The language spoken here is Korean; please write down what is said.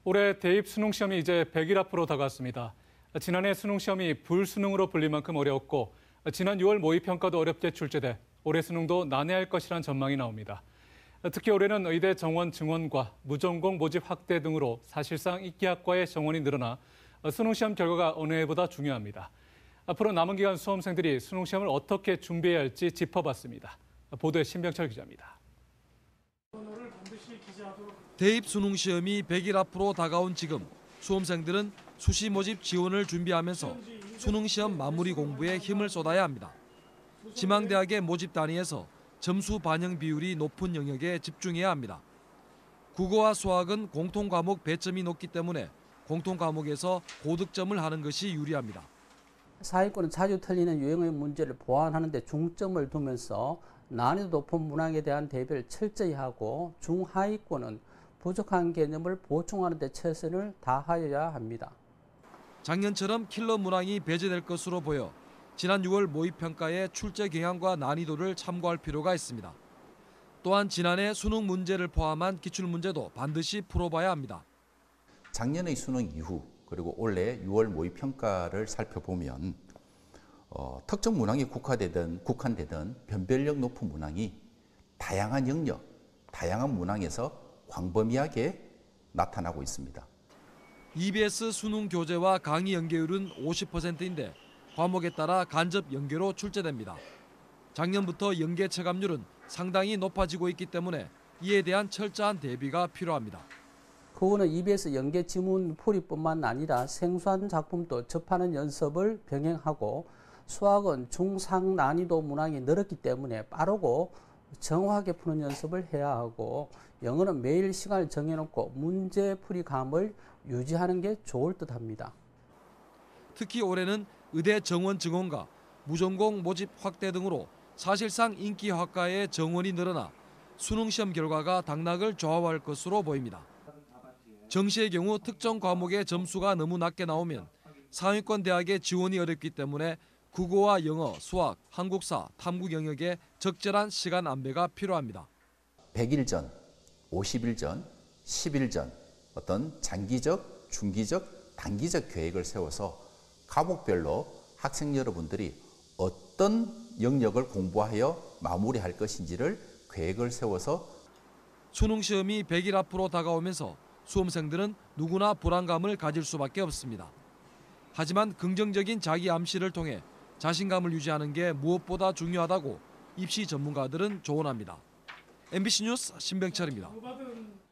올해 대입 수능 시험이 이제 100일 앞으로 다가왔습니다. 지난해 수능 시험이 불수능으로 불릴 만큼 어려웠고 지난 6월 모의평가도 어렵게 출제돼 올해 수능도 난해할 것이란 전망이 나옵니다. 특히 올해는 의대 정원 증원과 무전공 모집 확대 등으로 사실상 이과의 정원이 늘어나 수능 시험 결과가 어느 해보다 중요합니다. 앞으로 남은 기간 수험생들이 수능 시험을 어떻게 준비해야 할지 짚어봤습니다. 보도에 신병철 기자입니다. 대입 수능 시험이 100일 앞으로 다가온 지금 수험생들은 수시 모집 지원을 준비하면서 수능 시험 마무리 공부에 힘을 쏟아야 합니다. 지망대학의 모집 단위에서 점수 반영 비율이 높은 영역에 집중해야 합니다. 국어와 수학은 공통 과목 배점이 높기 때문에 공통 과목에서 고득점을 하는 것이 유리합니다. 사회권은 자주 틀리는 유형의 문제를 보완하는 데 중점을 두면서 난이도 높은 문항에 대한 대비를 철저히 하고 중하위권은 부족한 개념을 보충하는 데 최선을 다하여야 합니다. 작년처럼 킬러 문항이 배제될 것으로 보여 지난 6월 모의평가의 출제 경향과 난이도를 참고할 필요가 있습니다. 또한 지난해 수능 문제를 포함한 기출문제도 반드시 풀어봐야 합니다. 작년의 수능 이후 그리고 올해 6월 모의평가를 살펴보면 특정 문항이 국한되든 변별력 높은 문항이 다양한 영역, 다양한 문항에서 광범위하게 나타나고 있습니다. EBS 수능 교재와 강의 연계율은 50%인데 과목에 따라 간접 연계로 출제됩니다. 작년부터 연계 체감률은 상당히 높아지고 있기 때문에 이에 대한 철저한 대비가 필요합니다. 그거는 EBS 연계 지문 풀이뿐만 아니라 생소한 작품도 접하는 연습을 병행하고 수학은 중상 난이도 문항이 늘었기 때문에 빠르고 정확하게 푸는 연습을 해야 하고 영어는 매일 시간을 정해놓고 문제풀이감을 유지하는 게 좋을 듯합니다. 특히 올해는 의대 정원 증원과 무전공 모집 확대 등으로 사실상 인기학과의 정원이 늘어나 수능 시험 결과가 당락을 좌우할 것으로 보입니다. 정시의 경우 특정 과목의 점수가 너무 낮게 나오면 상위권 대학의 지원이 어렵기 때문에 국어와 영어, 수학, 한국사, 탐구 영역에 적절한 시간 안배가 필요합니다. 100일 전, 50일 전, 10일 전 어떤 장기적, 중기적, 단기적 계획을 세워서 과목별로 학생 여러분들이 어떤 영역을 공부하여 마무리할 것인지를 계획을 세워서 수능 시험이 100일 앞으로 다가오면서 수험생들은 누구나 불안감을 가질 수밖에 없습니다. 하지만 긍정적인 자기 암시를 통해 자신감을 유지하는 게 무엇보다 중요하다고 입시 전문가들은 조언합니다. MBC 뉴스 신병철입니다.